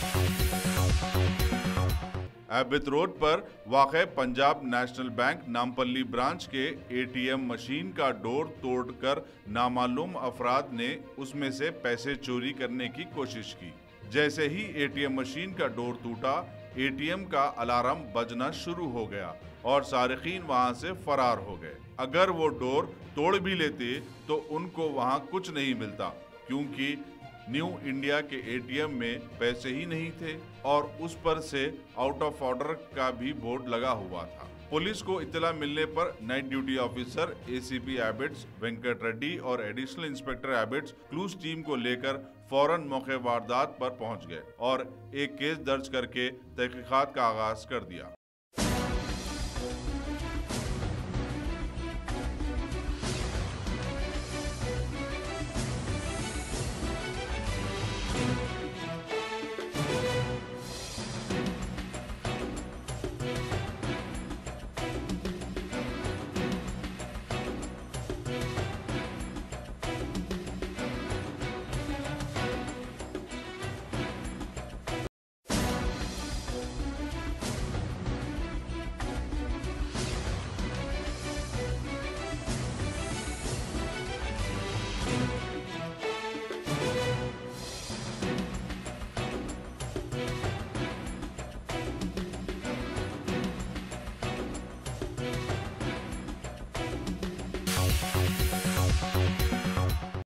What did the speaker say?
एबिथ road पर वाक़ Punjab National Bank Nampally branch के एटीएम मशीन का डोर तोड़कर नामालूम अफराद ने उसमें से पैसे चोरी करने की कोशिश की। जैसे ही एटीएम मशीन का डोर टूटा, एटीएम का अलार्म बजना शुरू हो गया और सारिकीन वहां से फरार हो गए। अगर वो डोर तोड़ भी लेते तो उनको वहां कुछ नहीं मिलता, क्योंकि न्यू इंडिया के एटीएम में पैसे ही नहीं थे और उस पर से आउट ऑफ ऑर्डर का भी बोर्ड लगा हुआ था। पुलिस को इत्तला मिलने पर night duty officer ACP Abids Venkat Reddy और additional inspector Abids clues team को लेकर फौरन मौके वारदात पर पहुंच गए और एक केस दर्ज करके तहकीकात का आगाज कर दिया।